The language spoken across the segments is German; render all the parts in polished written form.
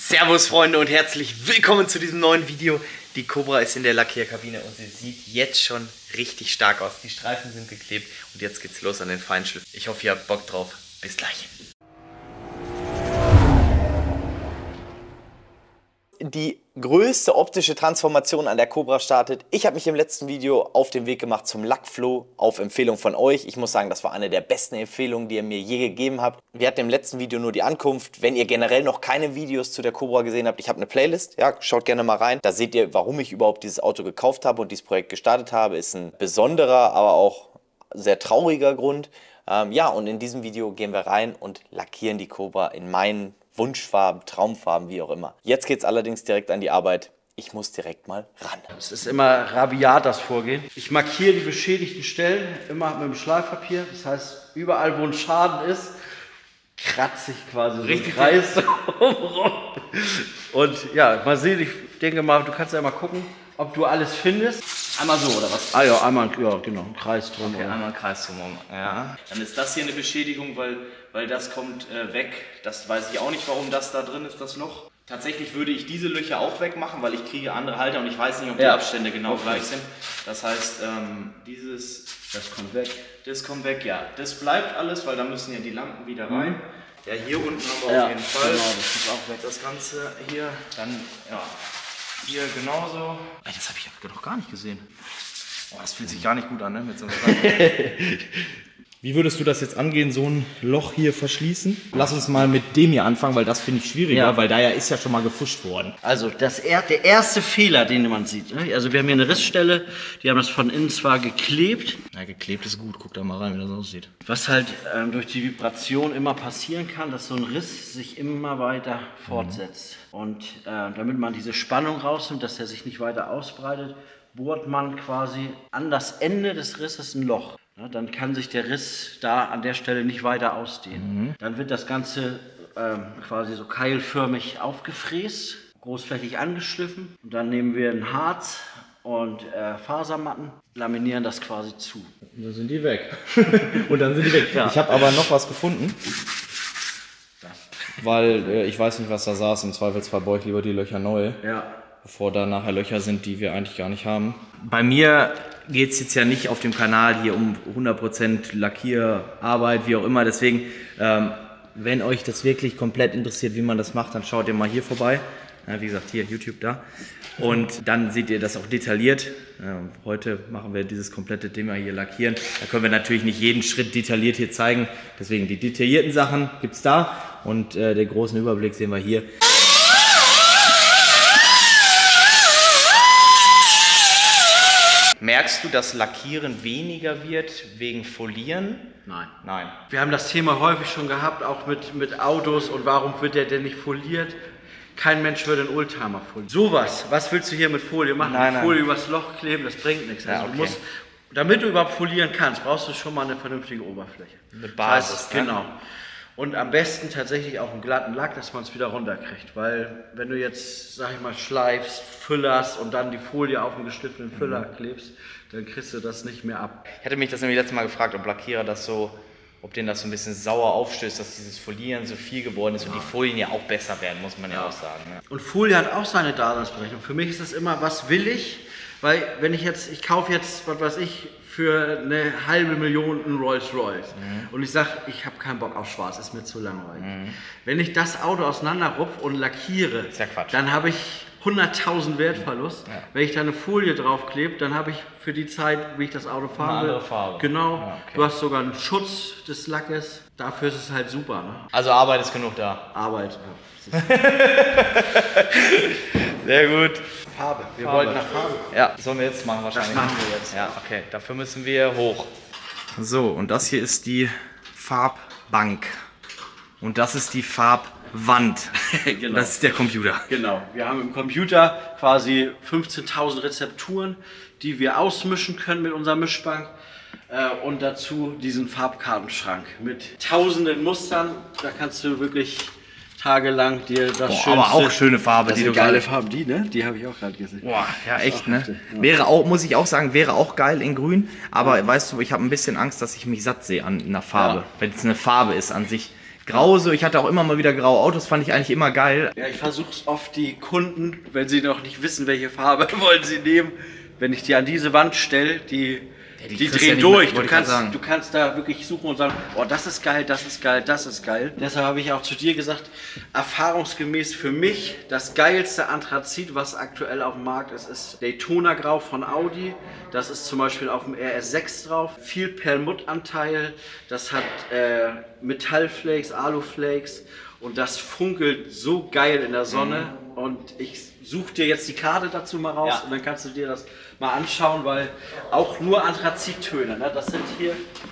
Servus Freunde und herzlich willkommen zu diesem neuen Video. Die Cobra ist in der Lackierkabine und sie sieht jetzt schon richtig stark aus. Die Streifen sind geklebt und jetzt geht's los an den Feinschliff. Ich hoffe, ihr habt Bock drauf. Bis gleich. Die größte optische Transformation an der Cobra startet. Ich habe mich im letzten Video auf den Weg gemacht zum Lackfloh auf Empfehlung von euch. Ich muss sagen, das war eine der besten Empfehlungen, die ihr mir je gegeben habt. Wir hatten im letzten Video nur die Ankunft. Wenn ihr generell noch keine Videos zu der Cobra gesehen habt, ich habe eine Playlist, ja, schaut gerne mal rein. Da seht ihr, warum ich überhaupt dieses Auto gekauft habe und dieses Projekt gestartet habe. Ist ein besonderer, aber auch sehr trauriger Grund. Ja, und in diesem Video gehen wir rein und lackieren die Cobra in meinen Wunschfarben, Traumfarben, wie auch immer. Jetzt geht es allerdings direkt an die Arbeit. Ich muss direkt mal ran. Es ist immer rabiat, das Vorgehen. Ich markiere die beschädigten Stellen immer mit dem Schleifpapier. Das heißt, überall, wo ein Schaden ist, kratze ich quasi so einen Kreis rum. Und ja, mal sehen, ich denke mal, du kannst ja mal gucken, ob du alles findest. Einmal so, oder was? Ah ja, einmal, ja, genau, einen Kreis drum. Okay, einmal einen Kreis drum. Ja. Dann ist das hier eine Beschädigung, weil das kommt weg. Das weiß ich auch nicht, warum das da drin ist, das Loch. Tatsächlich würde ich diese Löcher auch wegmachen, weil ich kriege andere Halter und ich weiß nicht, ob die Abstände genau gleich sind. Das heißt, das kommt weg. Das kommt weg, ja. Das bleibt alles, weil da müssen ja die Lampen wieder rein. Ja, hier unten haben wir auf jeden Fall. Genau, das ist auch weg. Das Ganze hier, dann, ja. Hier genauso. Ey, das habe ich noch gar nicht gesehen. Oh, das fühlt sich gar nicht gut an, ne? Mit so einem Wie würdest du das jetzt angehen, so ein Loch hier verschließen? Lass uns mal mit dem hier anfangen, weil das finde ich schwieriger, weil da ist ja schon mal gefuscht worden. Also der erste Fehler, den man sieht, ne? Also wir haben hier eine Rissstelle, die haben das von innen zwar geklebt. Ja, geklebt ist gut, guck da mal rein, wie das aussieht. Was halt durch die Vibration immer passieren kann, dass so ein Riss sich immer weiter fortsetzt. Und damit man diese Spannung rausnimmt, dass er sich nicht weiter ausbreitet, bohrt man quasi an das Ende des Risses ein Loch. Ja, dann kann sich der Riss da an der Stelle nicht weiter ausdehnen. Dann wird das Ganze quasi so keilförmig aufgefräst, großflächig angeschliffen. Und dann nehmen wir ein Harz und Fasermatten, laminieren das quasi zu. Und dann sind die weg. Und dann sind die weg. Ja. Ich habe aber noch was gefunden. Weil ich weiß nicht, was da saß. Im Zweifelsfall baue ich lieber die Löcher neu. Ja. Bevor da nachher Löcher sind, die wir eigentlich gar nicht haben. Bei mir geht es jetzt ja nicht auf dem Kanal hier um 100% Lackierarbeit, wie auch immer. Deswegen, wenn euch das wirklich komplett interessiert, wie man das macht, dann schaut ihr mal hier vorbei. Ja, wie gesagt, hier YouTube da. Und dann seht ihr das auch detailliert. Heute machen wir dieses komplette Thema hier lackieren. Da können wir natürlich nicht jeden Schritt detailliert hier zeigen. Deswegen die detaillierten Sachen gibt es da. Und den großen Überblick sehen wir hier. Merkst du, dass Lackieren weniger wird wegen Folieren? Nein. Nein. Wir haben das Thema häufig schon gehabt, auch mit Autos und warum wird der denn nicht foliert? Kein Mensch würde einen Oldtimer folieren. Sowas, was willst du hier mit Folie machen? Nein. Folie übers Loch kleben, das bringt nichts. Also du musst, damit du überhaupt folieren kannst, brauchst du schon mal eine vernünftige Oberfläche. Eine Basis. Das heißt, genau. Und am besten tatsächlich auch einen glatten Lack, dass man es wieder runterkriegt. Weil wenn du jetzt, sag ich mal, schleifst, füllerst und dann die Folie auf einen geschliffenen Füller klebst, dann kriegst du das nicht mehr ab. Ich hatte mich das nämlich letztes Mal gefragt, ob Lackierer das so, ob denen das so ein bisschen sauer aufstößt, dass dieses Folieren so viel geworden ist und die Folien ja auch besser werden, muss man ja auch sagen. Ne? Und Folie hat auch seine Daseinsberechtigung. Für mich ist das immer, was will ich? Weil wenn ich kaufe jetzt, was weiß ich, für eine $500.000 einen Rolls Royce und ich sage, ich habe keinen Bock auf schwarz, ist mir zu langweilig. Wenn ich das Auto auseinanderrupfe und lackiere, ist ja Quatsch. Dann habe ich 100.000 Wertverlust. Ja. Wenn ich da eine Folie draufklebe, dann habe ich für die Zeit, wie ich das Auto fahren will, eine andere Farbe. Genau, ja, okay. Du hast sogar einen Schutz des Lackes, dafür ist es halt super. Ne? Also Arbeit ist genug da. Arbeit, ja. Sehr gut. Farbe. Wir wollten nach Farbe. Ja, sollen wir jetzt machen wahrscheinlich. Das machen wir jetzt. Ja, okay. Dafür müssen wir hoch. So, und das hier ist die Farbbank. Und das ist die Farbwand. Genau. Das ist der Computer. Genau. Wir haben im Computer quasi 15.000 Rezepturen, die wir ausmischen können mit unserer Mischbank. Und dazu diesen Farbkartenschrank mit tausenden Mustern. Da kannst du wirklich tagelang dir das Schönste... Aber auch schöne Farbe, das die sind du geile Farben, die, ne? Die habe ich auch gerade gesehen. Boah, ja echt, ne? Heftig, ja. Wäre auch, muss ich auch sagen, wäre auch geil in grün, aber weißt du, ich habe ein bisschen Angst, dass ich mich satt sehe an einer Farbe. Ja. Wenn es eine Farbe ist an sich, Grau so, ich hatte auch immer mal wieder graue Autos, fand ich eigentlich immer geil. Ja, ich versuche es oft die Kunden, wenn sie noch nicht wissen, welche Farbe wollen sie nehmen, wenn ich die an diese Wand stelle, die drehen durch. Du kannst da wirklich suchen und sagen, oh, das ist geil, das ist geil, das ist geil. Deshalb habe ich auch zu dir gesagt, erfahrungsgemäß für mich das geilste Anthrazit, was aktuell auf dem Markt ist, ist Daytona Grau von Audi. Das ist zum Beispiel auf dem RS6 drauf. Viel Perlmuttanteil, das hat Metallflakes, Aluflakes und das funkelt so geil in der Sonne. Und ich suche dir jetzt die Karte dazu mal raus und dann kannst du dir das mal anschauen, weil auch nur Anthrazittöne, ne? Das sind hier...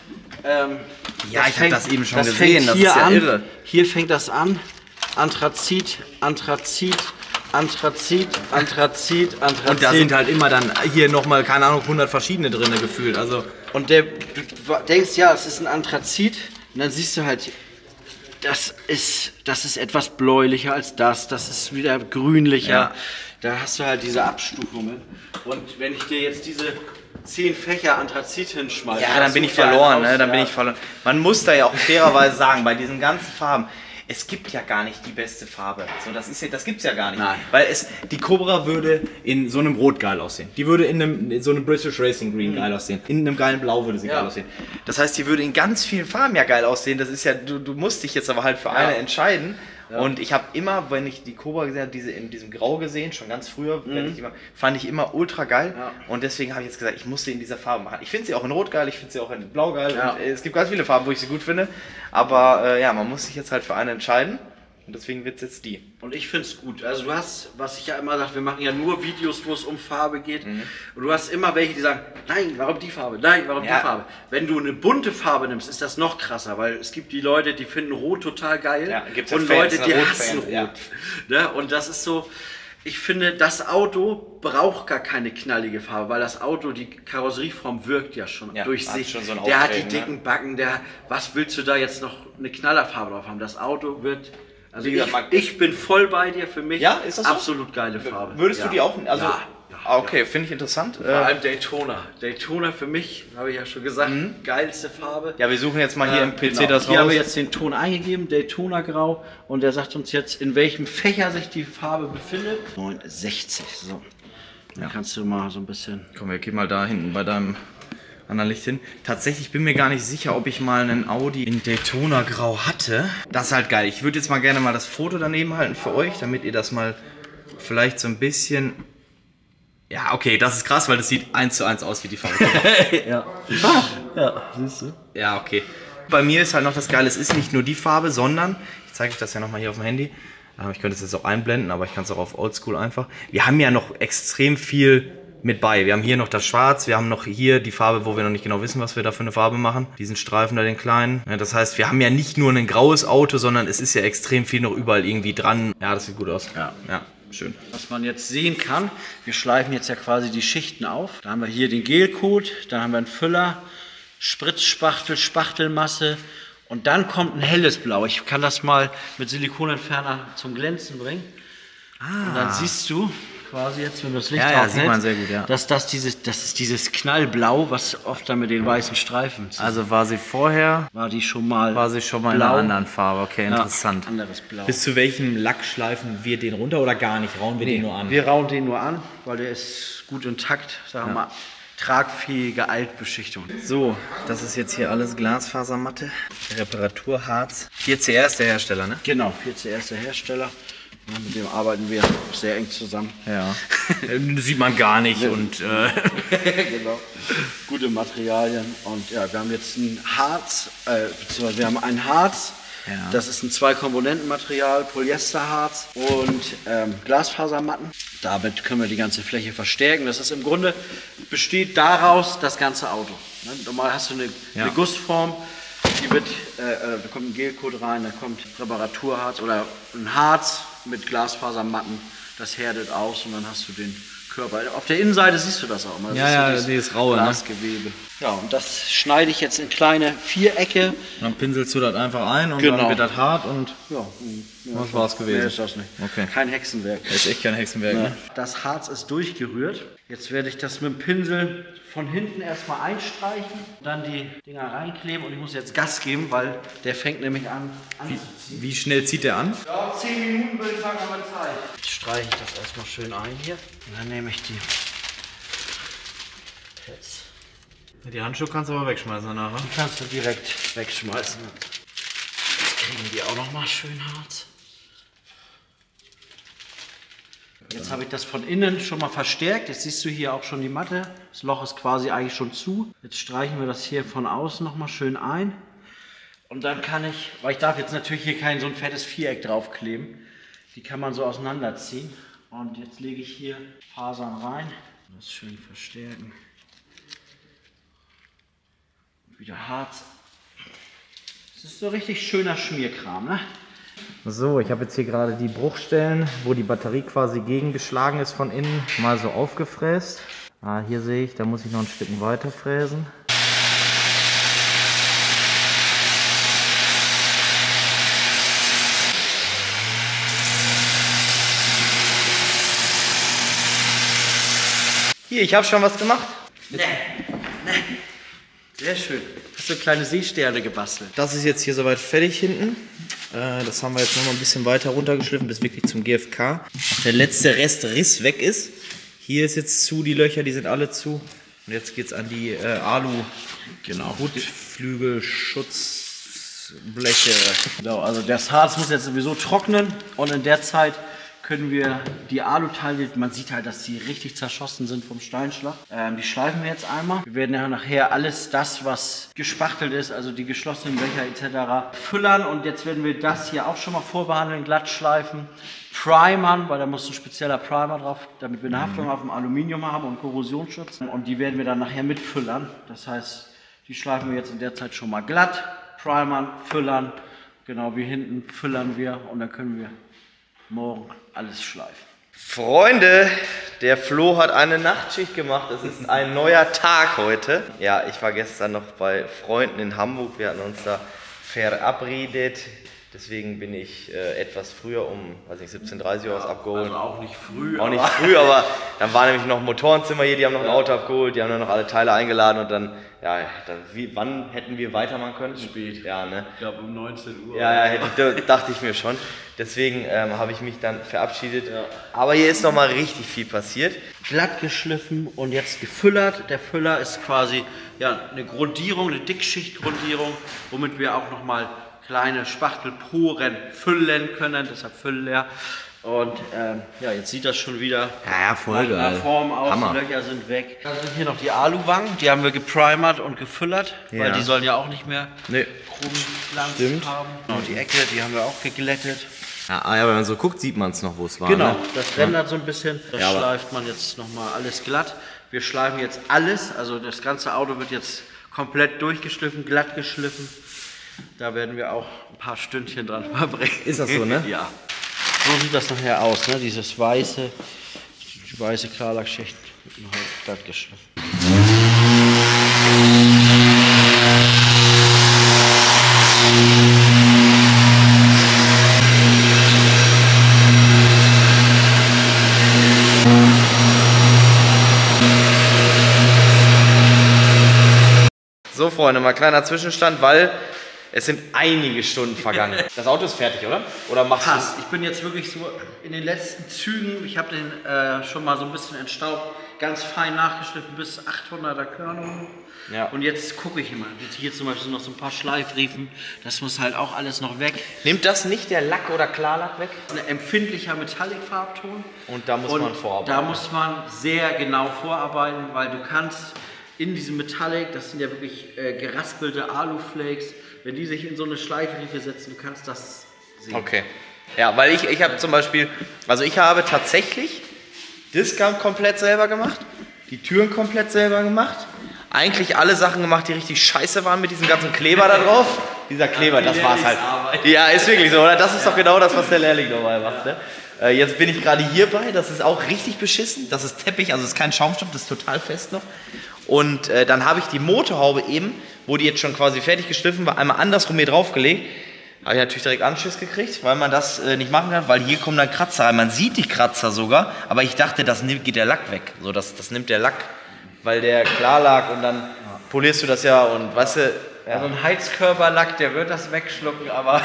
ja, ich habe das eben schon gesehen, das ist ja irre. Hier fängt das an, Anthrazit, Anthrazit, Anthrazit, Anthrazit, Anthrazit. Und da sind halt immer dann hier nochmal, keine Ahnung, 100 verschiedene drin gefühlt. Also. Und du denkst, ja, es ist ein Anthrazit und dann siehst du halt, das ist etwas bläulicher als das ist wieder grünlicher. Ja. Da hast du halt diese Abstufungen. Und wenn ich dir jetzt diese 10 Fächer Anthrazit hinschmeiße... Ja, dann bin ich verloren, ne? Dann bin ich verloren. Man muss da ja auch fairerweise sagen, bei diesen ganzen Farben, es gibt ja gar nicht die beste Farbe. So, das gibt's ja gar nicht. Nein. Weil die Cobra würde in so einem Rot geil aussehen. Die würde in so einem British Racing Green geil aussehen. In einem geilen Blau würde sie geil aussehen. Das heißt, die würde in ganz vielen Farben ja geil aussehen. Das ist ja, du musst dich jetzt aber halt für eine entscheiden. Ja. Und ich habe immer, wenn ich die Cobra gesehen habe, diese in diesem Grau gesehen, schon ganz früher, fand ich immer ultra geil. Ja. Und deswegen habe ich jetzt gesagt, ich muss sie in dieser Farbe machen. Ich finde sie auch in Rot geil, ich finde sie auch in Blau geil. Ja. Und, es gibt ganz viele Farben, wo ich sie gut finde. Aber ja, man muss sich jetzt halt für eine entscheiden. Und deswegen wird es jetzt die. Und ich finde es gut. Also du hast, was ich ja immer sage, wir machen ja nur Videos, wo es um Farbe geht. Und du hast immer welche, die sagen, nein, warum die Farbe? Nein, warum die Farbe? Wenn du eine bunte Farbe nimmst, ist das noch krasser, weil es gibt die Leute, die finden Rot total geil. Ja, und Fans, Leute, die hassen Rot. Ja. Ne? Und das ist so, ich finde, das Auto braucht gar keine knallige Farbe, weil das Auto, die Karosserieform wirkt ja schon durch sich. Schon so ein der hat die dicken Backen, was willst du da jetzt noch eine Knallerfarbe drauf haben? Das Auto wird... Also ich bin voll bei dir, für mich ist das so? Absolut geile Farbe. Würdest du die auch, also okay, finde ich interessant. Vor allem Daytona. Daytona für mich, habe ich ja schon gesagt, geilste Farbe. Ja, wir suchen jetzt mal hier im PC das raus. Hier haben wir jetzt den Ton eingegeben, Daytona Grau, und der sagt uns jetzt, in welchem Fächer sich die Farbe befindet. 69, so. Dann kannst du mal so ein bisschen... Komm, wir gehen mal da hinten bei deinem anderen Licht hin. Tatsächlich bin mir gar nicht sicher, ob ich mal einen Audi in Daytona Grau hatte. Das ist halt geil. Ich würde jetzt mal gerne mal das Foto daneben halten für euch, damit ihr das mal vielleicht so ein bisschen... Ja, okay, das ist krass, weil das sieht 1:1 aus wie die Farbe. Ja, siehst du? Ja, okay. Bei mir ist halt noch das Geile, es ist nicht nur die Farbe, sondern, ich zeige euch das ja nochmal hier auf dem Handy, ich könnte es jetzt auch einblenden, aber ich kann es auch auf Oldschool einfach. Wir haben ja noch extrem viel mit bei. Wir haben hier noch das Schwarz, wir haben noch hier die Farbe, wo wir noch nicht genau wissen, was wir da für eine Farbe machen. Diesen Streifen da, den kleinen. Ja, das heißt, wir haben ja nicht nur ein graues Auto, sondern es ist ja extrem viel noch überall irgendwie dran. Ja, das sieht gut aus. Ja, schön. Was man jetzt sehen kann, wir schleifen jetzt ja quasi die Schichten auf. Da haben wir hier den Gelcoat, dann haben wir einen Füller, Spritzspachtel, Spachtelmasse und dann kommt ein helles Blau. Ich kann das mal mit Silikonentferner zum Glänzen bringen. Und dann siehst du quasi jetzt, wenn du das Licht aufhältst, sieht man sehr gut, dass das ist dieses Knallblau, was oft dann mit den weißen Streifen zusammen. Also war sie vorher? War sie schon mal in einer anderen Farbe, okay, interessant. Anderes Blau. Bis zu welchem Lack schleifen wir den runter oder gar nicht? Rauen wir den nur an? Wir rauen den nur an, weil der ist gut intakt, sagen wir mal. Tragfähige Altbeschichtung. So, das ist jetzt hier alles Glasfasermatte, Reparaturharz. 4CR ist der Hersteller, ne? Genau, 4CR ist der Hersteller. Ja, mit dem arbeiten wir sehr eng zusammen. Ja, sieht man gar nicht und genau. Gute Materialien und ja, wir haben jetzt ein Harz, beziehungsweise wir haben ein Harz. Ja. Das ist ein 2-Komponenten-Material, Polyesterharz und Glasfasermatten. Damit können wir die ganze Fläche verstärken. Das ist im Grunde, besteht daraus das ganze Auto. Ne? Normal hast du eine Gussform, die wird, da kommt ein Gelcoat rein, da kommt Reparaturharz oder ein Harz mit Glasfasermatten. Das härtet aus und dann hast du den Körper. Auf der Innenseite siehst du das auch mal. Das dieses raue, Glasgewebe. Ne? Ja, und das schneide ich jetzt in kleine Vierecke. Und dann pinselst du das einfach ein und Genau. dann wird das hart und Ja, das war's gewesen. mehr ist das nicht. Okay. Kein Hexenwerk. Das ist echt kein Hexenwerk, ne? Das Harz ist durchgerührt. Jetzt werde ich das mit dem Pinsel von hinten erstmal einstreichen, dann die Dinger reinkleben und ich muss jetzt Gas geben, weil der fängt nämlich an anzuziehen. Wie schnell zieht der an? Ja, 10 Minuten würde ich sagen, haben wir Zeit. Jetzt streiche ich das erstmal schön ein hier. Und dann nehme ich die Pads. Die Handschuhe kannst du aber wegschmeißen danach, ne? Die kannst du direkt wegschmeißen. Jetzt kriegen die auch noch mal schön Harz. Jetzt habe ich das von innen schon mal verstärkt. Jetzt siehst du hier auch schon die Matte. Das Loch ist quasi eigentlich schon zu. Jetzt streichen wir das hier von außen noch mal schön ein. Und dann kann ich, weil ich darf jetzt natürlich hier kein so ein fettes Viereck draufkleben. Die kann man so auseinanderziehen. Und jetzt lege ich hier Fasern rein. Das schön verstärken. Wieder Harz. Das ist so richtig schöner Schmierkram, ne? So, ich habe jetzt hier gerade die Bruchstellen, wo die Batterie quasi gegengeschlagen ist von innen, mal so aufgefräst. Hier sehe ich, da muss ich noch ein Stück weiter fräsen. Hier, ich habe schon was gemacht. Nee. Sehr schön. Hast du kleine Seesterne gebastelt? Das ist jetzt hier soweit fertig hinten. Das haben wir jetzt noch mal ein bisschen weiter runtergeschliffen, bis wirklich zum GFK. Der letzte Rest Riss weg ist. Hier ist jetzt zu, die Löcher, die sind alle zu. Und jetzt geht es an die Hutflügel, Schutzbleche. Genau, also das Harz muss jetzt sowieso trocknen und in der Zeit können wir die Aluteile, man sieht halt, dass die richtig zerschossen sind vom Steinschlag. Die schleifen wir jetzt einmal. Wir werden ja nachher alles das, was gespachtelt ist, also die geschlossenen Löcher etc. füllern und jetzt werden wir das hier auch schon mal vorbehandeln, glatt schleifen, primern, weil da muss ein spezieller Primer drauf, damit wir eine Haftung auf dem Aluminium haben und Korrosionsschutz. Und die werden wir dann nachher mitfüllern. Das heißt, die schleifen wir jetzt in der Zeit schon mal glatt, primern, füllern, genau wie hinten füllern wir und dann können wir morgen alles schleifen. Freunde, der Flo hat eine Nachtschicht gemacht. Es ist ein neuer Tag heute. Ja, ich war gestern noch bei Freunden in Hamburg. Wir hatten uns da verabredet. Deswegen bin ich etwas früher um, weiß nicht, 17:30 Uhr abgeholt. Also auch nicht früh. Auch nicht früh, aber dann war nämlich noch ein Motorenzimmer hier, die haben noch ein Auto abgeholt, die haben dann noch alle Teile eingeladen und dann, wann hätten wir weitermachen können? Spät. Ja, ne? Ich glaube um 19 Uhr. Dachte ich mir schon. Deswegen habe ich mich dann verabschiedet. Ja. Aber hier ist noch mal richtig viel passiert. Glatt geschliffen und jetzt gefüllert. Der Füller ist quasi eine Grundierung, eine Dickschichtgrundierung, womit wir auch noch mal kleine Spachtelporen füllen können, deshalb Füllleer. Und jetzt sieht das schon wieder voll nach einer Form aus, Hammer. die Löcher sind weg. Dann sind hier noch die Aluwangen, die haben wir geprimert und gefüllert, weil die sollen ja auch nicht mehr Chromglanz haben. Genau, die Ecke, die haben wir auch geglättet. Ja, wenn man so guckt, sieht man es noch, wo es war. Genau, ne? das rendert so ein bisschen, das Ja, schleift man jetzt nochmal alles glatt. Wir schleifen jetzt alles, also das ganze Auto wird jetzt komplett durchgeschliffen, glatt geschliffen. Da werden wir auch ein paar Stündchen dran verbringen. Ist das so, ne? Ja. So sieht das nachher aus, ne? Die weiße Klarlackschicht wird noch glatt geschliffen. So, Freunde, mal kleiner Zwischenstand, weil es sind einige Stunden vergangen. Das Auto ist fertig, oder? Oder machst du es? Ich bin jetzt wirklich so in den letzten Zügen. Ich habe den schon mal so ein bisschen entstaubt, ganz fein nachgeschliffen bis 800er Körnung. Ja. Und jetzt gucke ich immer. Hier zum Beispiel noch so ein paar Schleifriefen. Das muss halt auch alles noch weg. Nimmt das nicht der Lack oder Klarlack weg? Ein empfindlicher Metallic-Farbton. Und da muss man vorarbeiten. Da muss man sehr genau vorarbeiten, weil du kannst in diesem Metallic, das sind ja wirklich geraspelte Aluflakes, wenn die sich in so eine Schleifriefe setzen, du kannst das sehen. Okay. Ja, weil ich habe zum Beispiel, also ich habe tatsächlich Discount komplett selber gemacht, die Türen komplett selber gemacht, eigentlich alle Sachen gemacht, die richtig scheiße waren mit diesem ganzen Kleber da drauf. Dieser Kleber, das war's halt. Ja, ist wirklich so, oder? Das ist doch genau das, was der Lehrling dabei macht, ne? Jetzt bin ich gerade hierbei, das ist auch richtig beschissen. Das ist Teppich, also es ist kein Schaumstoff, das ist total fest noch. Und dann habe ich die Motorhaube eben, wo die jetzt schon quasi fertig geschliffen war, einmal andersrum hier draufgelegt. Habe ich natürlich direkt Anschiss gekriegt, weil man das nicht machen kann, weil hier kommen dann Kratzer rein. Man sieht die Kratzer sogar, aber ich dachte, geht der Lack weg. So, das nimmt der Lack, weil der klar lag und dann polierst du das ja und weißt du... Ja, so ein Heizkörperlack, der wird das wegschlucken, aber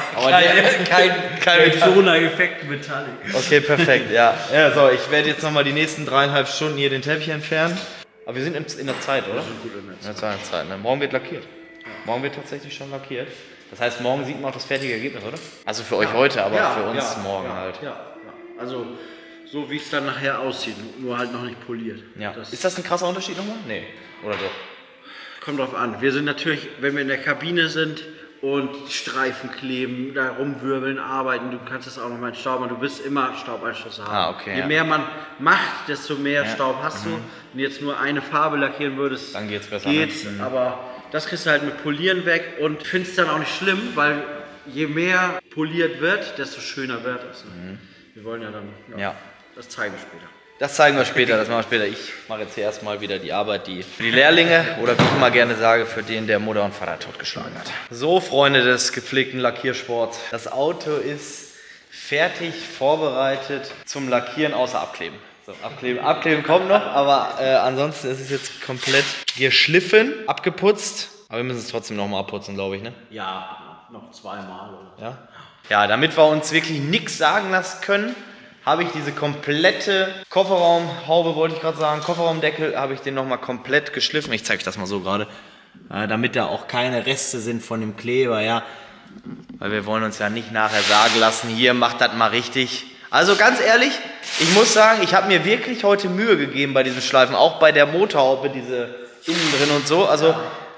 kein Schoner-Effekt Metallic. Okay, perfekt, ja. So, ich werde jetzt nochmal die nächsten 3,5 Stunden hier den Teppich entfernen. Aber wir sind in der Zeit, oder? Wir sind gut in der Zeit. Ne? Morgen wird lackiert. Ja. Morgen wird tatsächlich schon lackiert. Das heißt, morgen sieht man auch das fertige Ergebnis, oder? Also für euch heute, aber für uns morgen halt. Ja. Also so wie es dann nachher aussieht, nur halt noch nicht poliert. Ja. Ist das ein krasser Unterschied nochmal? Nee. Oder doch? Kommt drauf an. Wir sind natürlich, wenn wir in der Kabine sind und die Streifen kleben, da rumwirbeln, arbeiten, du kannst das auch noch mal entstauben, du wirst immer Staubeinschlüsse haben. Okay, Je mehr man macht, desto mehr Staub hast du. Wenn du jetzt nur eine Farbe lackieren würdest, dann geht's besser. Aber das kriegst du halt mit Polieren weg und findest dann auch nicht schlimm, weil je mehr poliert wird, desto schöner wird es. Wir wollen ja dann, das zeigen wir später. Das zeigen wir später, das machen wir später. Ich mache jetzt hier erstmal wieder die Arbeit, die für die Lehrlinge oder wie ich immer gerne sage, für den, der Mutter und Vater totgeschlagen hat. So, Freunde des gepflegten Lackiersports. Das Auto ist fertig vorbereitet zum Lackieren, außer Abkleben. So, Abkleben kommt noch, aber ansonsten ist es jetzt komplett geschliffen, abgeputzt. Aber wir müssen es trotzdem nochmal abputzen, glaube ich, ne? Ja, noch zweimal. Oder? Ja, damit wir uns wirklich nichts sagen lassen können, habe ich diese komplette Kofferraumhaube, wollte ich gerade sagen, Kofferraumdeckel, habe ich den nochmal komplett geschliffen. Ich zeige euch das mal so gerade, damit da auch keine Reste sind von dem Kleber, ja. Weil wir wollen uns ja nicht nachher sagen lassen, hier, macht das mal richtig. Also ganz ehrlich, ich muss sagen, ich habe mir wirklich heute Mühe gegeben bei diesem Schleifen, auch bei der Motorhaube, diese innen drin und so. Also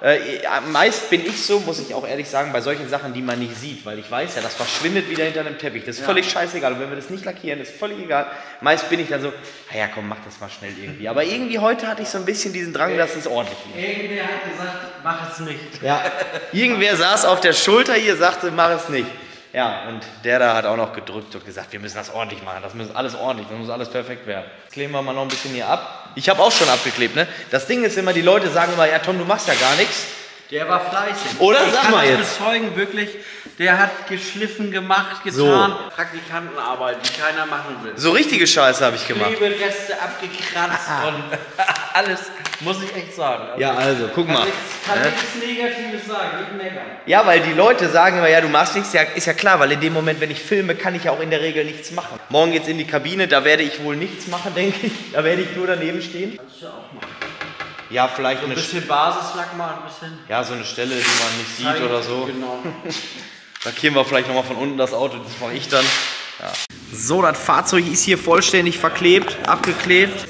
meist bin ich so, muss ich auch ehrlich sagen, bei solchen Sachen, die man nicht sieht, weil ich weiß ja, das verschwindet wieder hinter einem Teppich. Das ist völlig scheißegal. Und wenn wir das nicht lackieren, ist völlig egal. Meist bin ich dann so, ja komm, mach das mal schnell irgendwie. Aber irgendwie heute hatte ich so ein bisschen diesen Drang, dass es ordentlich wird. Irgendwer hat gesagt, mach es nicht. Ja, irgendwer saß auf der Schulter hier, sagte, mach es nicht. Ja, und der da hat auch noch gedrückt und gesagt, wir müssen das ordentlich machen, das muss alles ordentlich, das muss alles perfekt werden. Jetzt kleben wir mal noch ein bisschen hier ab. Ich habe auch schon abgeklebt, ne? Das Ding ist immer, die Leute sagen immer, ja Tom, du machst ja gar nichts. Der war fleißig. Oder? Sag mal jetzt. Ich jetzt. kann bezeugen, wirklich, der hat geschliffen, gemacht, getan. So. Praktikantenarbeit, die keiner machen will. So richtige Scheiße habe ich gemacht. Klebereste abgekratzt und alles, muss ich echt sagen. Also, ja, also, guck mal. Kann nichts Negatives sagen, nicht meckern. Ja, weil die Leute sagen immer, ja, du machst nichts. Ja, ist ja klar, weil in dem Moment, wenn ich filme, kann ich ja auch in der Regel nichts machen. Morgen geht's in die Kabine, da werde ich wohl nichts machen, denke ich. Da werde ich nur daneben stehen. Kannst du auch machen. Ja, vielleicht so ein bisschen Basislack mal ein bisschen. Ja, so eine Stelle, die man nicht sieht oder so. Genau. Lackieren wir vielleicht nochmal von unten das Auto, das mache ich dann. Ja. So, das Fahrzeug ist hier vollständig verklebt, abgeklebt.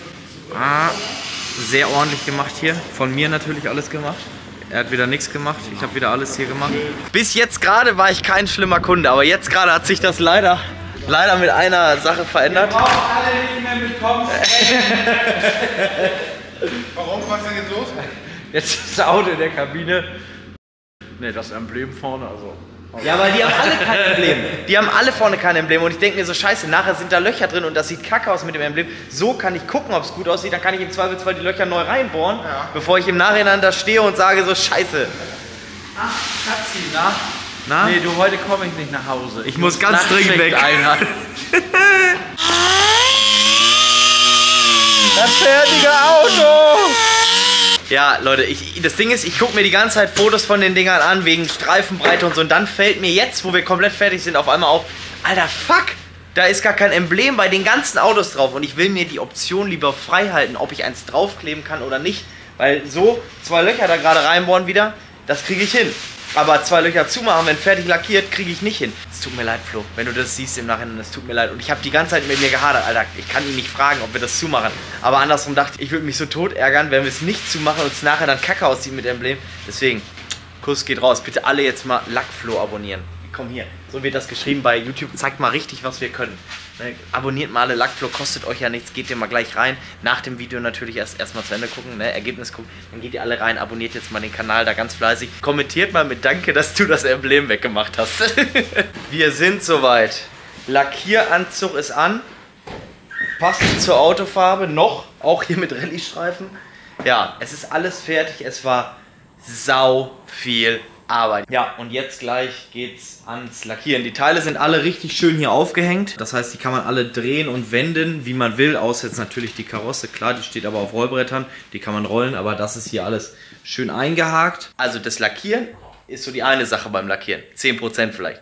Sehr ordentlich gemacht hier. Von mir natürlich alles gemacht. Er hat wieder nichts gemacht, ich habe wieder alles hier gemacht. Bis jetzt gerade war ich kein schlimmer Kunde, aber jetzt gerade hat sich das leider mit einer Sache verändert. Wir brauchen alle nicht mehr mitkommen. Warum? Was denn jetzt los? Jetzt ist das Auto in der Kabine. Ne, das Emblem vorne, also. Ja, weil die haben alle kein Emblem. Die haben alle vorne kein Emblem und ich denke mir so, scheiße, nachher sind da Löcher drin und das sieht kacke aus mit dem Emblem. So kann ich gucken, ob es gut aussieht, dann kann ich im Zweifelsfall die Löcher neu reinbohren, bevor ich im Nachhinein da stehe und sage so, scheiße. Ach, Schatzi, na? Nee, du, heute komme ich nicht nach Hause. Ich muss ganz dringend weg. Das fertige Auto! Ja, Leute, das Ding ist, ich gucke mir die ganze Zeit Fotos von den Dingern an, wegen Streifenbreite und so. Und dann fällt mir jetzt, wo wir komplett fertig sind, auf einmal auf, Alter, fuck! Da ist gar kein Emblem bei den ganzen Autos drauf. Und ich will mir die Option lieber frei halten, ob ich eins draufkleben kann oder nicht. Weil so 2 Löcher da gerade reinbohren wieder, das kriege ich hin. Aber 2 Löcher zumachen, wenn fertig lackiert, kriege ich nicht hin. Es tut mir leid, Flo, wenn du das siehst im Nachhinein, es tut mir leid. Und ich habe die ganze Zeit mit mir gehadert, Alter. Ich kann ihn nicht fragen, ob wir das zumachen. Aber andersrum dachte ich, ich würde mich so tot ärgern, wenn wir es nicht zumachen und es nachher dann kacke aussieht mit Emblem. Deswegen, Kuss geht raus. Bitte alle jetzt mal Lackflo abonnieren. Komm hier, so wird das geschrieben bei YouTube. Zeigt mal richtig, was wir können. Ne? Abonniert mal alle, Lackflo kostet euch ja nichts. Geht ihr mal gleich rein. Nach dem Video natürlich erstmal zu Ende gucken, ne? Ergebnis gucken. Dann geht ihr alle rein, abonniert jetzt mal den Kanal da ganz fleißig. Kommentiert mal mit Danke, dass du das Emblem weggemacht hast. Wir sind soweit. Lackieranzug ist an. Passend zur Autofarbe noch. Auch hier mit Rallye-Streifen. Ja, es ist alles fertig. Es war sau viel Arbeit. Ja, und jetzt gleich geht's ans Lackieren. Die Teile sind alle richtig schön hier aufgehängt. Das heißt, die kann man alle drehen und wenden, wie man will. Außer jetzt natürlich die Karosse. Klar, die steht aber auf Rollbrettern. Die kann man rollen, aber das ist hier alles schön eingehakt. Also das Lackieren ist so die eine Sache beim Lackieren. 10% vielleicht.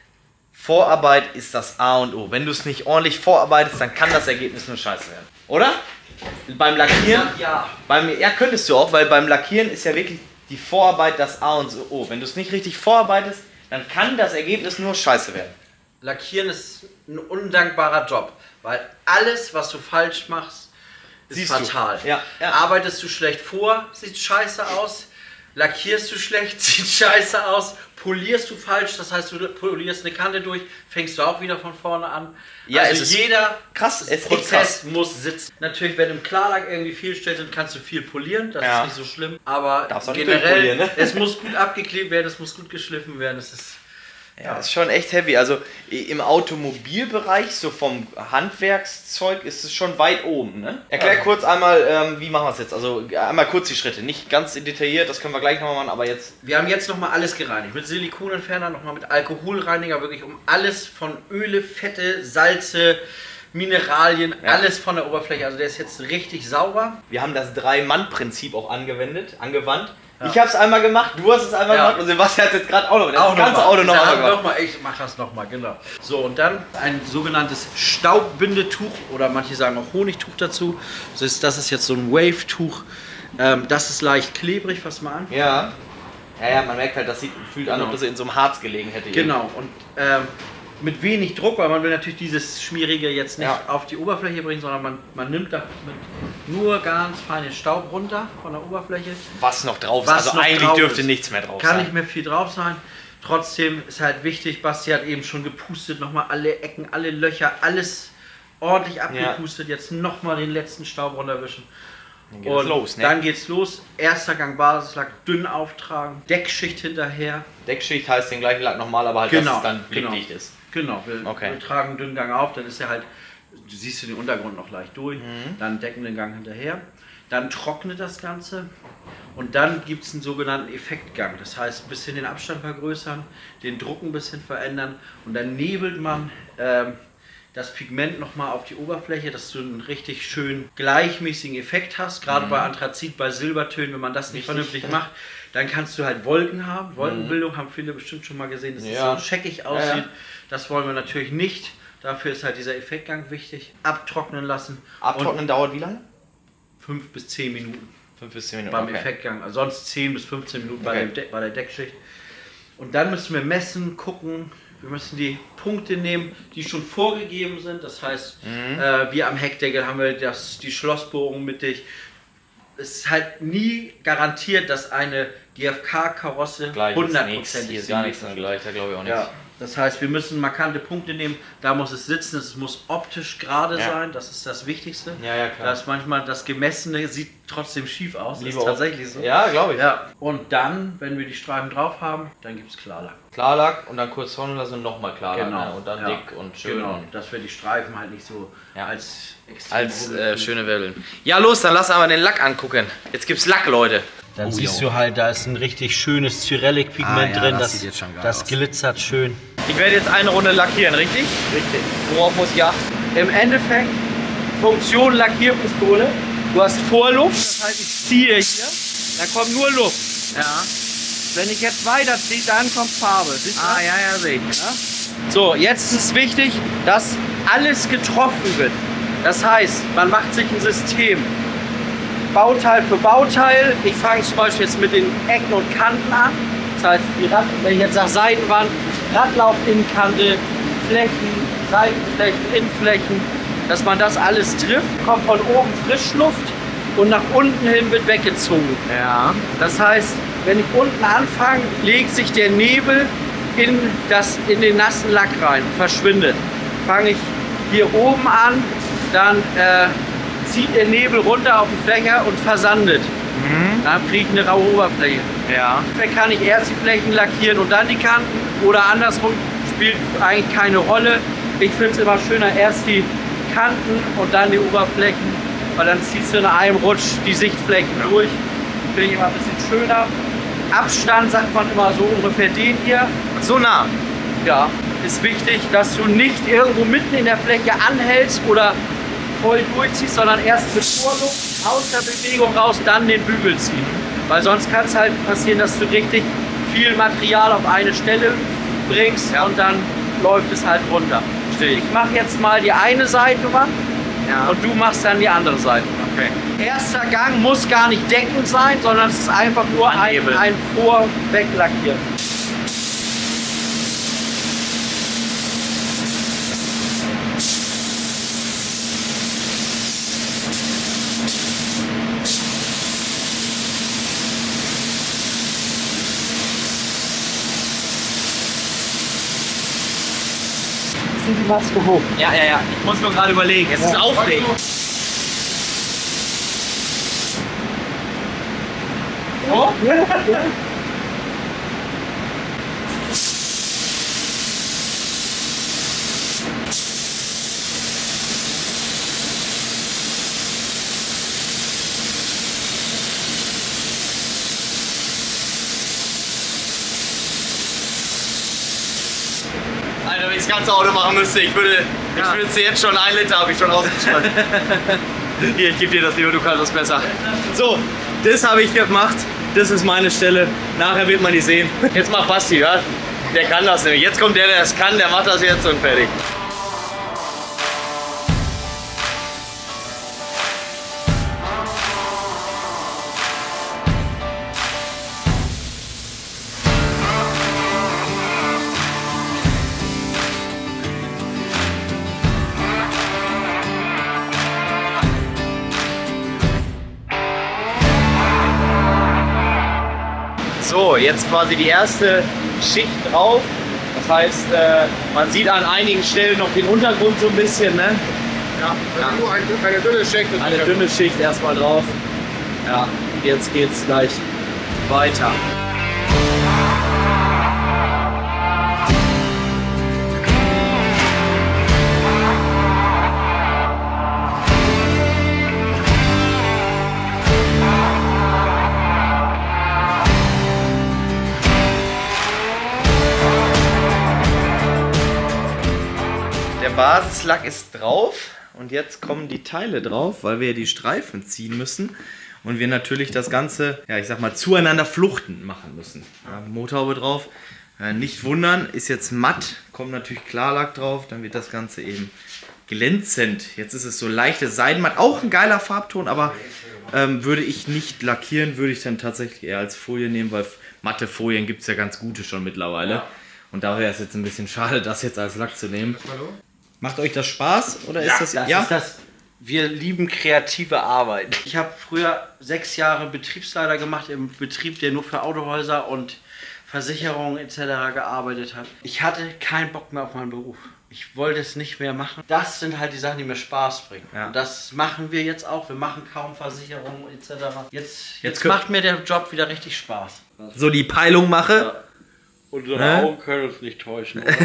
Vorarbeit ist das A und O. Wenn du es nicht ordentlich vorarbeitest, dann kann das Ergebnis nur scheiße werden. Oder? Beim Lackieren? Ja. Ja, könntest du auch, weil beim Lackieren ist ja wirklich die Vorarbeit das A und O. Wenn du es nicht richtig vorarbeitest, dann kann das Ergebnis nur scheiße werden. Lackieren ist ein undankbarer Job, weil alles, was du falsch machst, ist fatal. Ja. Arbeitest du schlecht vor, sieht scheiße aus. Lackierst du schlecht, sieht scheiße aus. Polierst du falsch, das heißt, du polierst eine Kante durch, fängst du auch wieder von vorne an. Ja, also jeder Prozess krass. Muss sitzen. Natürlich, wenn im Klarlack irgendwie viel steht, kannst du viel polieren, das ist nicht so schlimm. Aber generell, ne? Es muss gut abgeklebt werden, es muss gut geschliffen werden. Das ist ist schon echt heavy. Also im Automobilbereich, so vom Handwerkszeug, ist es schon weit oben. Ne? Erklär kurz einmal, wie machen wir es jetzt? Also einmal kurz die Schritte. Nicht ganz detailliert, das können wir gleich nochmal machen, aber jetzt. Wir haben jetzt nochmal alles gereinigt. Mit Silikonentferner, nochmal mit Alkoholreiniger, wirklich um alles von Öle, Fette, Salze, Mineralien, alles von der Oberfläche. Also der ist jetzt richtig sauber. Wir haben das 3-Mann-Prinzip auch angewandt. Ja. Ich habe es einmal gemacht, du hast es einmal gemacht und Sebastian hat es jetzt gerade auch noch. Das ganze Auto nochmal gemacht. Ich mach das nochmal, genau. So, und dann ein sogenanntes Staubbindetuch oder manche sagen auch Honigtuch dazu. Das ist jetzt so ein Wave-Tuch. Das ist leicht klebrig, fass mal an. Ja, man merkt halt, das fühlt an, ob das in so einem Harz gelegen hätte. Genau, und mit wenig Druck, weil man will natürlich dieses Schmierige jetzt nicht auf die Oberfläche bringen, sondern man nimmt da mit nur ganz feinen Staub runter von der Oberfläche. Was noch drauf ist, also eigentlich dürfte nichts mehr drauf sein. Kann nicht mehr viel drauf sein. Trotzdem ist halt wichtig, Basti hat eben schon gepustet, nochmal alle Ecken, alle Löcher, alles ordentlich abgepustet. Jetzt nochmal den letzten Staub runterwischen. Dann geht's los. Erster Gang Basislack, dünn auftragen, Deckschicht hinterher. Deckschicht heißt den gleichen Lack nochmal, aber halt, dass es dann blickdicht ist. Genau, wir tragen einen dünnen Gang auf, dann ist er halt, du siehst den Untergrund noch leicht durch, dann decken den Gang hinterher, dann trocknet das Ganze und dann gibt es einen sogenannten Effektgang. Das heißt, ein bisschen den Abstand vergrößern, den Druck ein bisschen verändern und dann nebelt man das Pigment nochmal auf die Oberfläche, dass du einen richtig schön gleichmäßigen Effekt hast. Gerade bei Anthrazit, bei Silbertönen, wenn man das nicht vernünftig macht, dann kannst du halt Wolken haben. Wolkenbildung haben viele bestimmt schon mal gesehen, dass es so scheckig aussieht. Das wollen wir natürlich nicht. Dafür ist halt dieser Effektgang wichtig. Abtrocknen lassen. Abtrocknen dauert wie lange? 5 bis 10 Minuten. 5 bis 10 Minuten, beim Effektgang. Also sonst 10 bis 15 Minuten bei der Deckschicht. Und dann müssen wir messen, gucken. Wir müssen die Punkte nehmen, die schon vorgegeben sind. Das heißt, wir am Heckdeckel haben wir die Schlossbohrung mittig. Es ist halt nie garantiert, dass eine GFK-Karosse 100% ist. Gar nichts gleich, da glaube ich auch nichts. Ja, das heißt, wir müssen markante Punkte nehmen. Da muss es sitzen, es muss optisch gerade sein. Das ist das Wichtigste. Ja, klar. Dass manchmal das Gemessene sieht trotzdem schief aus. Das ist tatsächlich so. Ja, glaube ich. Ja. Und dann, wenn wir die Streifen drauf haben, dann gibt es Klarlack. Klarlack und dann kurz vorne lassen und nochmal Klarlack. Genau. Ne? Und dann dick und schön. Genau, dass wir die Streifen halt nicht so als extrem schöne Wellen. Ja, los, dann lass aber den Lack angucken. Jetzt gibt's Lack, Leute. Dann siehst du halt, da ist ein richtig schönes Cyrillic-Pigment drin. Das sieht jetzt schon geil aus. Glitzert schön. Ich werde jetzt eine Runde lackieren, richtig? Richtig. Worauf muss ich achten? Im Endeffekt, Funktion Lackierpistole. Du hast Vorluft, das heißt, ich ziehe hier, da kommt nur Luft. Ja. Wenn ich jetzt weiterziehe, dann kommt Farbe. Siehst du? Sehe ich. Ja? So, jetzt ist es wichtig, dass alles getroffen wird. Das heißt, man macht sich ein System. Bauteil für Bauteil. Ich fange zum Beispiel jetzt mit den Ecken und Kanten an. Das heißt, wenn ich jetzt sage Seitenwand, Radlauf, Innenkante, Flächen, Seitenflächen, Innenflächen, dass man das alles trifft, kommt von oben Frischluft und nach unten hin wird weggezogen. Ja. Das heißt, wenn ich unten anfange, legt sich der Nebel in den nassen Lack rein, verschwindet. Fange ich hier oben an, dann zieht der Nebel runter auf die Fläche und versandet. Dann kriege ich eine raue Oberfläche. Ja. Dann kann ich erst die Flächen lackieren und dann die Kanten oder andersrum, spielt eigentlich keine Rolle. Ich finde es immer schöner, erst die Kanten und dann die Oberflächen weil dann ziehst du in einem Rutsch die Sichtflächen durch. Finde ich immer ein bisschen schöner. Abstand sagt man immer so ungefähr den hier. So nah. Ja, ist wichtig, dass du nicht irgendwo mitten in der Fläche anhältst oder voll durchziehst, sondern erst mit Vorluft aus der Bewegung raus, dann den Bügel ziehen. Weil sonst kann es halt passieren, dass du richtig viel Material auf eine Stelle bringst und dann läuft es halt runter. Ich mache jetzt mal die eine Seitenwand und du machst dann die andere Seitenwand. Okay. Erster Gang muss gar nicht deckend sein, sondern es ist einfach nur ein Vorweglackieren. Die Maske hoch. Ja. Ich muss nur gerade überlegen. Es ist aufregend. Oh? Alter, wenn ich das ganze Auto machen müsste, ich würde jetzt schon 1 Liter habe ich schon ausgeschaltet. Hier, ich gebe dir das lieber, du kannst das besser. So, das habe ich gemacht. Das ist meine Stelle. Nachher wird man die sehen. Jetzt macht Basti, ja? Der kann das nämlich. Jetzt kommt der es kann, der macht das jetzt und fertig. So, jetzt quasi die erste Schicht drauf. Das heißt, man sieht an einigen Stellen noch den Untergrund so ein bisschen, ne? Ja, nur eine dünne Schicht. Eine dünne Schicht erstmal drauf. Ja, jetzt geht's gleich weiter. Der Basislack ist drauf und jetzt kommen die Teile drauf, weil wir ja die Streifen ziehen müssen und wir natürlich das Ganze, ja ich sag mal, zueinander fluchtend machen müssen. Ja, Motorhaube drauf, nicht wundern, ist jetzt matt, kommt natürlich Klarlack drauf, dann wird das Ganze eben glänzend. Jetzt ist es so leichtes Seidenmatt, auch ein geiler Farbton, aber würde ich nicht lackieren, würde ich dann tatsächlich eher als Folie nehmen, weil matte Folien gibt es ja ganz gute schon mittlerweile. Ja. Und da wäre es jetzt ein bisschen schade, das jetzt als Lack zu nehmen. Macht euch das Spaß oder ist das? Ja, ist das. Wir lieben kreative Arbeit. Ich habe früher 6 Jahre Betriebsleiter gemacht im Betrieb, der nur für Autohäuser und Versicherungen etc. gearbeitet hat. Ich hatte keinen Bock mehr auf meinen Beruf. Ich wollte es nicht mehr machen. Das sind halt die Sachen, die mir Spaß bringen. Ja. Und das machen wir jetzt auch. Wir machen kaum Versicherungen etc. Jetzt macht mir der Job wieder richtig Spaß. So die Peilung mache. Ja. Unsere Augen können uns nicht täuschen, oder?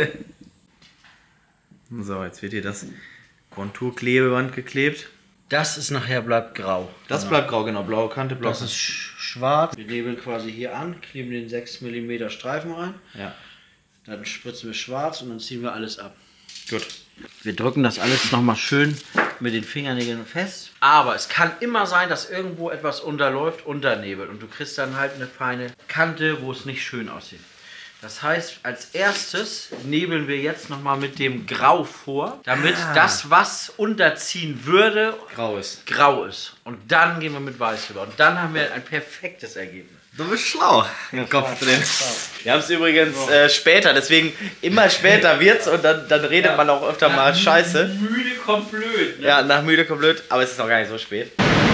So, jetzt wird hier das Konturklebeband geklebt. Das ist nachher bleibt grau. Das bleibt grau, genau. Blaue Kante, blaue. Das ist schwarz. Wir nebeln quasi hier an, kleben den 6 mm Streifen rein. Ja. Dann spritzen wir schwarz und dann ziehen wir alles ab. Gut. Wir drücken das alles nochmal schön mit den Fingernägeln fest. Aber es kann immer sein, dass irgendwo etwas unterläuft, unternebelt. Und du kriegst dann halt eine feine Kante, wo es nicht schön aussieht. Das heißt, als erstes nebeln wir jetzt nochmal mit dem Grau vor, damit das, was unterziehen würde, grau ist. Und dann gehen wir mit Weiß rüber. Und dann haben wir ein perfektes Ergebnis. Du bist schlau im Kopf drin. Wir haben es übrigens später, deswegen immer später wird's und dann redet man auch öfter mal Scheiße. Müde kommt blöd. Ne? Ja, nach müde kommt blöd, aber es ist noch gar nicht so spät.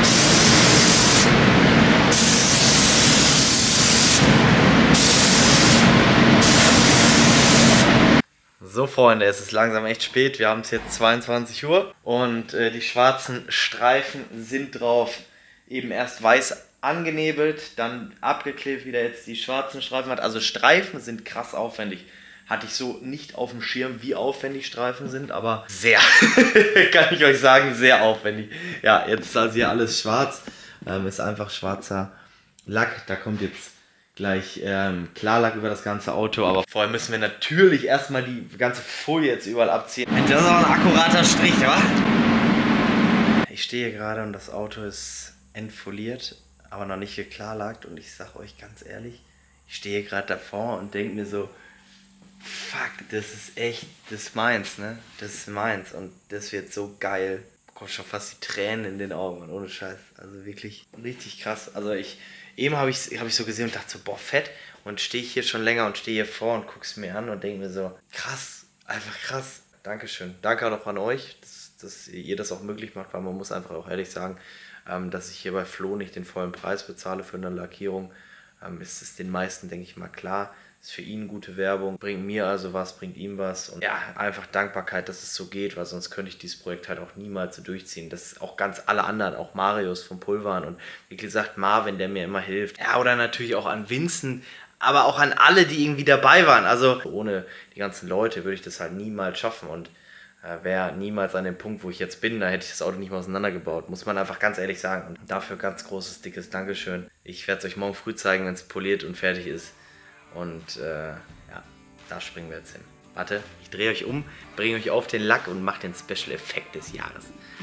So Freunde, es ist langsam echt spät, wir haben es jetzt 22 Uhr und die schwarzen Streifen sind drauf, eben erst weiß angenebelt, dann abgeklebt, wieder jetzt die schwarzen Streifen hat. Also Streifen sind krass aufwendig. Hatte ich so nicht auf dem Schirm, wie aufwendig Streifen sind, aber sehr, kann ich euch sagen, sehr aufwendig. Ja, jetzt ist also hier alles schwarz, ist einfach schwarzer Lack, da kommt jetzt gleich Klarlack über das ganze Auto, aber vorher müssen wir natürlich erstmal die ganze Folie jetzt überall abziehen. Das ist auch ein akkurater Strich, wa? Ich stehe hier gerade und das Auto ist entfoliert, aber noch nicht geklarlackt und ich sag euch ganz ehrlich, ich stehe gerade davor und denke mir so, fuck, das ist echt, das ist meins, ne? Das ist meins und das wird so geil. Kommt schon fast die Tränen in den Augen, ohne Scheiß. Also wirklich richtig krass. Also eben habe ich so gesehen und dachte so, boah, fett. Und stehe ich hier schon länger und stehe hier vor und gucke es mir an und denke mir so, krass, einfach krass. Dankeschön. Danke auch noch an euch, dass ihr das auch möglich macht, weil man muss einfach auch ehrlich sagen, dass ich hier bei Flo nicht den vollen Preis bezahle für eine Lackierung. Ist es den meisten, denke ich mal, klar. Ist für ihn gute Werbung, bringt mir also was, bringt ihm was. Und ja, einfach Dankbarkeit, dass es so geht, weil sonst könnte ich dieses Projekt halt auch niemals so durchziehen. Das ist auch ganz alle anderen, auch Marius vom Pulvern und wie gesagt Marvin, der mir immer hilft. Ja, oder natürlich auch an Vincent, aber auch an alle, die irgendwie dabei waren. Also ohne die ganzen Leute würde ich das halt niemals schaffen und wäre niemals an dem Punkt, wo ich jetzt bin, da hätte ich das Auto nicht mehr auseinandergebaut, muss man einfach ganz ehrlich sagen. Und dafür ganz großes, dickes Dankeschön. Ich werde es euch morgen früh zeigen, wenn es poliert und fertig ist. Und ja, da springen wir jetzt hin. Warte, ich drehe euch um, bringe euch auf den Lack und mache den Special Effekt des Jahres.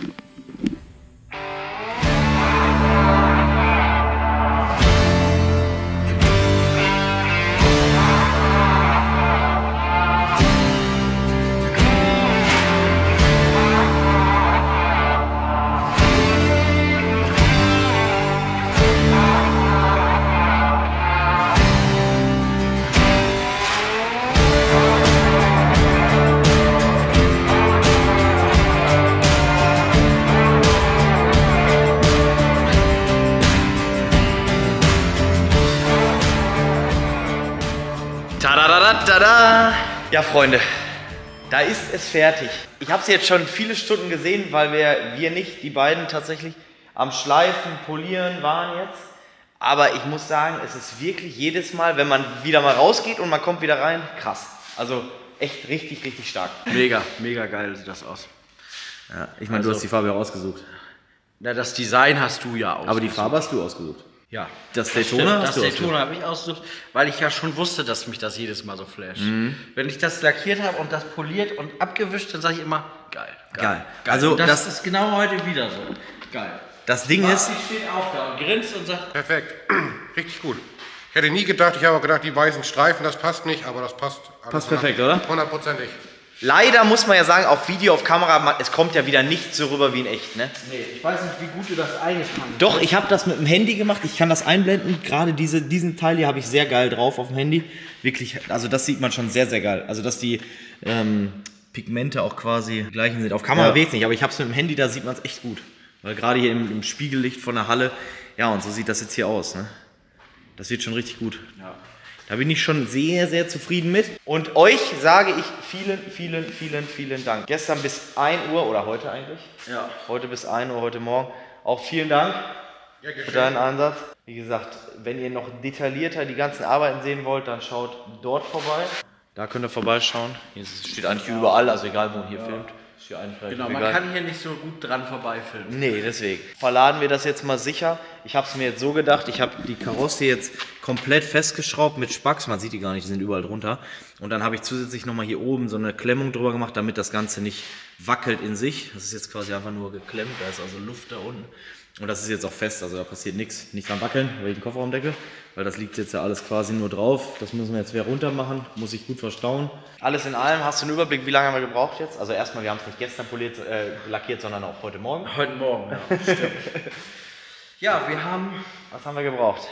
Tada! Ja, Freunde, da ist es fertig. Ich habe es jetzt schon viele Stunden gesehen, weil wir nicht, die beiden tatsächlich am Schleifen, Polieren waren jetzt. Aber ich muss sagen, es ist wirklich jedes Mal, wenn man wieder mal rausgeht und man kommt wieder rein, krass. Also echt richtig, richtig stark. Mega, mega geil sieht das aus. Ja, ich meine, du hast die Farbe ja ausgesucht. Na, das Design hast du ja ausgesucht. Aber die Farbe hast du ausgesucht. Ja. Das Daytona hast du ausgesucht? Das Daytona habe ich ausgesucht, weil ich ja schon wusste, dass mich das jedes Mal so flasht. Wenn ich das lackiert habe und das poliert und abgewischt, dann sage ich immer, geil. Geil. Also Also das ist genau heute wieder so. Geil. das Ding ist... Sie steht auch da und grinst und sagt, Perfekt. Richtig gut. Ich hätte nie gedacht, ich habe gedacht, die weißen Streifen, das passt nicht, aber das passt. Passt perfekt, oder? 100%ig. Leider muss man ja sagen, auf Video, auf Kamera, es kommt ja wieder nicht so rüber wie in echt, ne? nee, ich weiß nicht, wie gut du das eingefangen hast. Doch, ich habe das mit dem Handy gemacht. Ich kann das einblenden. Gerade diesen Teil hier habe ich sehr geil drauf auf dem Handy. Wirklich, also das sieht man schon sehr, sehr geil. Also dass die Pigmente auch quasi die gleichen sind. Auf Kamera weiß nicht, aber ich habe es mit dem Handy, da sieht man es echt gut. Weil gerade hier im Spiegellicht von der Halle, ja, und so sieht das jetzt hier aus, ne? Das wird schon richtig gut. Ja. Da bin ich schon sehr, sehr zufrieden mit. Und euch sage ich vielen, vielen, vielen, vielen Dank. Gestern bis 1 Uhr oder heute eigentlich? Ja. Heute bis 1 Uhr, heute Morgen. Auch vielen Dank für deinen Einsatz. Wie gesagt, wenn ihr noch detaillierter die ganzen Arbeiten sehen wollt, dann schaut dort vorbei. Da könnt ihr vorbeischauen. Hier steht eigentlich überall, also egal wo man hier filmt. Ist hier eigentlich Genau, man egal. kann hier nicht so gut dran vorbeifilmen. Nee, deswegen. Verladen wir das jetzt mal sicher. Ich habe es mir jetzt so gedacht, ich habe die Karosse jetzt komplett festgeschraubt mit Spacks. Man sieht die gar nicht, die sind überall drunter. Und dann habe ich zusätzlich nochmal hier oben so eine Klemmung drüber gemacht, damit das Ganze nicht wackelt in sich. Das ist jetzt quasi einfach nur geklemmt, da ist also Luft da unten. Und das ist jetzt auch fest, also da passiert nichts. Nicht dran wackeln, wegen Kofferraumdeckel, weil das liegt jetzt ja alles quasi nur drauf. Das müssen wir jetzt wieder runter machen, muss ich gut verstauen. Alles in allem, hast du einen Überblick, wie lange haben wir gebraucht jetzt? Also erstmal, wir haben es nicht gestern lackiert, sondern auch heute Morgen. Heute Morgen, ja, stimmt. Ja, wir haben... Was haben wir gebraucht?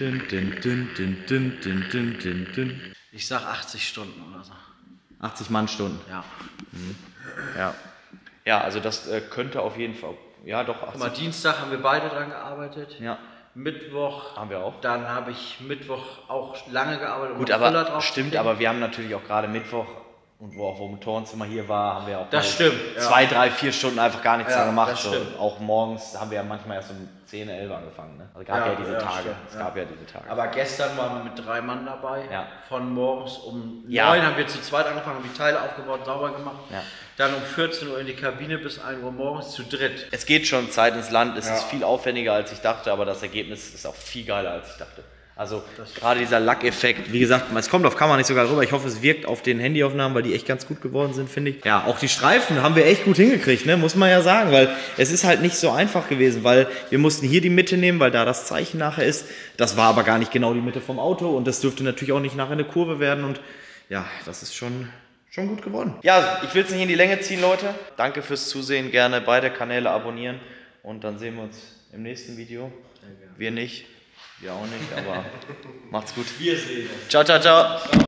Ich sag 80 Stunden oder so. 80 Mannstunden. Ja. Ja. Ja, also das könnte auf jeden Fall... Ja, doch, 80. Guck mal, Dienstag haben wir beide dran gearbeitet. Ja. Mittwoch Haben wir auch. Dann habe ich Mittwoch auch lange gearbeitet. Gut, noch Füller aber drauf zu stimmt, kriegen. aber wir haben natürlich auch gerade Mittwoch Und wo auch Motorenzimmer hier war, haben wir auch Das stimmt, ja. 2, 3, 4 Stunden einfach gar nichts Ja, dran gemacht. das So. stimmt. Auch morgens haben wir ja manchmal erst um 10, 11 angefangen. Ne? Also gab ja, diese Tage. stimmt, Es gab ja diese Tage. Aber gestern waren wir mit 3 Mann dabei. Ja. Von morgens um 9 Ja. haben wir zu zweit angefangen, haben die Teile aufgebaut, sauber gemacht. Ja. Dann um 14 Uhr in die Kabine bis 1 Uhr morgens zu dritt. Es geht schon Zeit ins Land. Es Ja. ist viel aufwendiger, als ich dachte, aber das Ergebnis ist auch viel geiler, als ich dachte. Also gerade dieser Lackeffekt, wie gesagt, es kommt auf Kamera nicht sogar rüber. Ich hoffe, es wirkt auf den Handyaufnahmen, weil die echt ganz gut geworden sind, finde ich. Ja, auch die Streifen haben wir echt gut hingekriegt, ne? Muss man ja sagen, weil es ist halt nicht so einfach gewesen, weil wir mussten hier die Mitte nehmen, weil da das Zeichen nachher ist. Das war aber gar nicht genau die Mitte vom Auto und das dürfte natürlich auch nicht nachher eine Kurve werden und ja, das ist schon gut geworden. Ja, ich will es nicht in die Länge ziehen, Leute. Danke fürs Zusehen, gerne beide Kanäle abonnieren und dann sehen wir uns im nächsten Video. Wir nicht. Wir auch nicht, aber macht's gut. Wir sehen uns. Ciao, ciao, ciao.